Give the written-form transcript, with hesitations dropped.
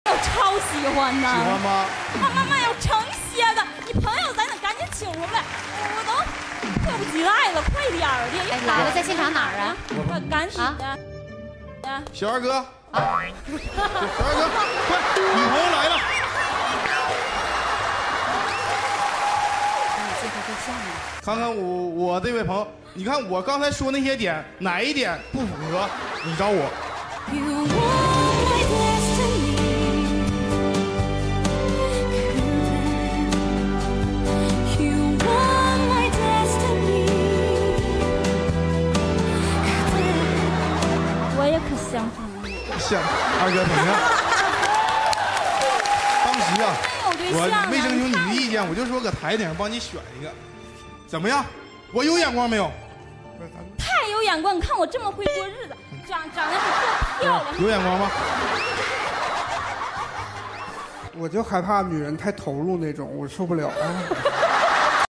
我超喜欢的。 喜欢吗？ 妈要成些的，你朋友咱得赶紧请出来，我都迫不及待了，快点儿的。 哎，来了，在现场哪儿啊？ 赶紧的。 小二哥，小二哥，快，女朋友来了。 你介绍对象呢？ 看看我这位朋友，你看我刚才说那些点，哪一点不符合？你找我。 我也可相信你。 像二哥怎么样？当时啊，我没征求你的意见，我就说搁台顶上帮你选一个，怎么样？我有眼光没有？ 太有眼光！你看我这么会过日子，长得比较漂亮。 有眼光吗？ 我就害怕女人太投入那种，我受不了。